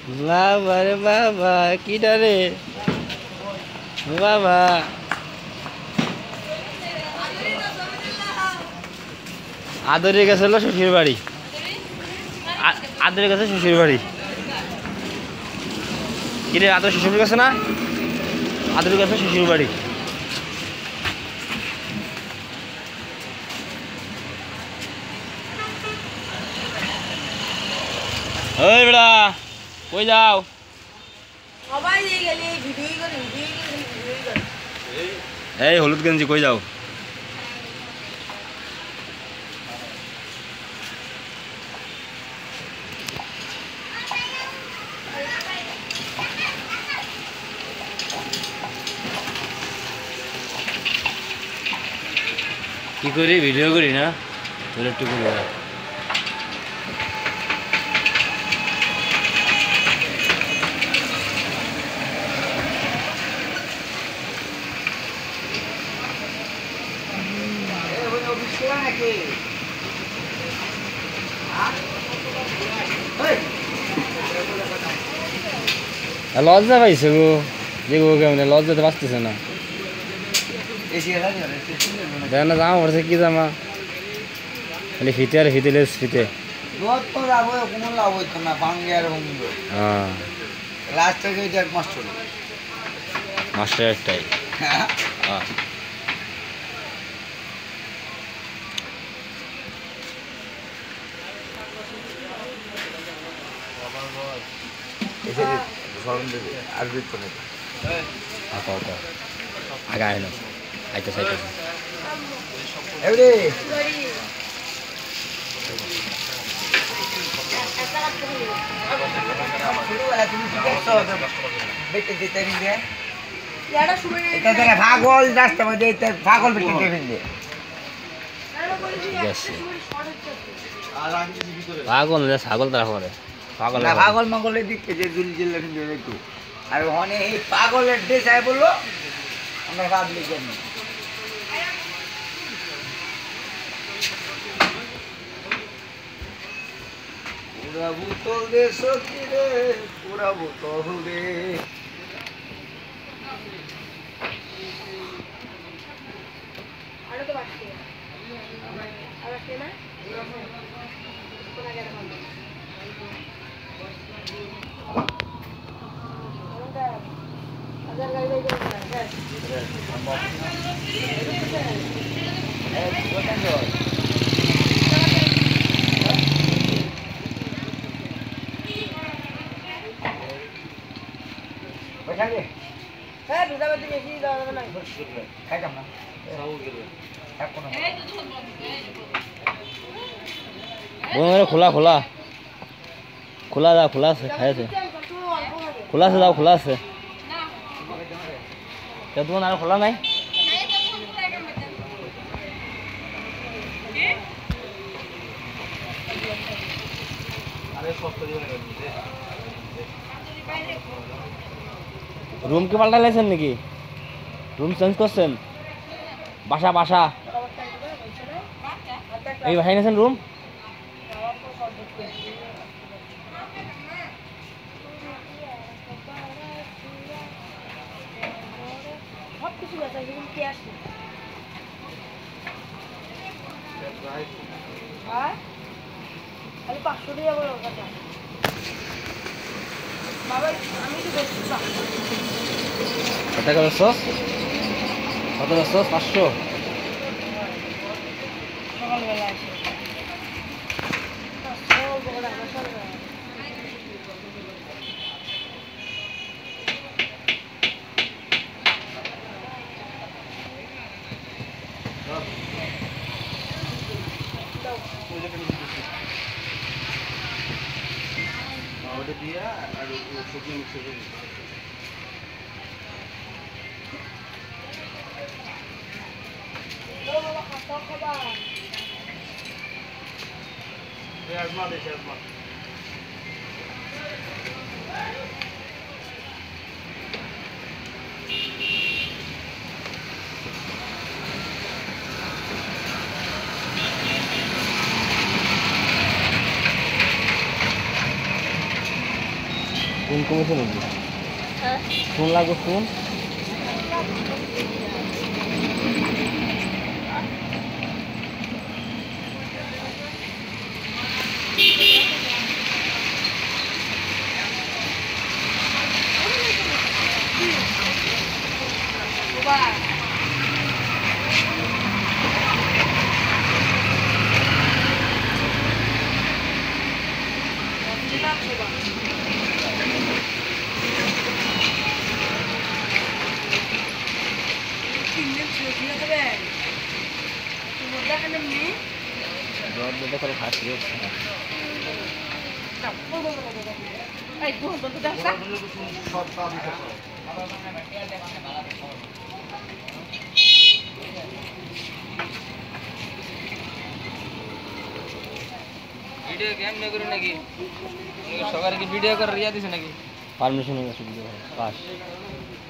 বাবা রে বাবা কিটা রে বাবা আদরের কাছে হলো শ্বশুর বাড়ি আদরের কাছে শ্বশুর বাড়ি কিরে আদর শ্বশুর কাছে না আদরের কাছে শ্বশুর বাড়ি ওই বেড়া কই যাও সবাই দিয়ে গেলে ভিডিও করে এই হলুদ গেঞ্জি কই যাও কি করি ভিডিও করি না তোর একটু করি লজ্জা পাইছে গো যে গো কেমন লজ্জাতে বাঁচতেছে না দেখ না জামা পড়ছে কি জামা খালি ফিতে আর ফিতে লেস ফিতে হ্যাঁ মাস্টার একটাই হ্যাঁ আগে আইলো আইতেছে আইতেছে পাগল রাস্তা মধ্যে পাগল পাগল ছাগল তারা করে পাগল পাগল মাগলের দিকে যে জুলি জিল্লা কিন্তু একটু আর ওখানে এই পাগলের ড্রেস আয় বললো আমরা ভাবলি কেন পুরা বোতল দে সখী রে পুরা বোতল দে আরো তো বাকি আর বাকি না কোন আগে না আজার গাড়ি যাই হ্যাঁ দুধাবাতি বেশি দাও না খাইতাম না খোলা খোলা খোলা দাও খোলা আছে খাইছে খোলা আছে দাও খোলা আছে তোমার আর খোলা নাই রুম কি পাল্টা লাইছেন নাকি রুম চেঞ্জ করছেন বাসা বাসা এই বাসায় নিয়েছেন রুম সব কিছু আছে কিন্তু কে আসে হ্যাঁ খালি 500 টাকা বলো কথা বাবা আমি তো বেশি কত করছো কত করছো 500 সকালবেলা আসে দিয়া আর সবজি মিক্স করে আজমা দেশে আজমা কোন কমিশন হইল হ্যাঁ কোন লাগো কোন বাবা দিলাম বাবা তিনদিন ছুটি হবে তোমার দেখেন এমনি রড দিতে করে ফাঁস রে এই দুটো তো দেখা ভিডিও গেম না করে নাকি সবার কি ভিডিও করে রিয়া দিছে নাকি পারমিশন হয়ে গেছে পাস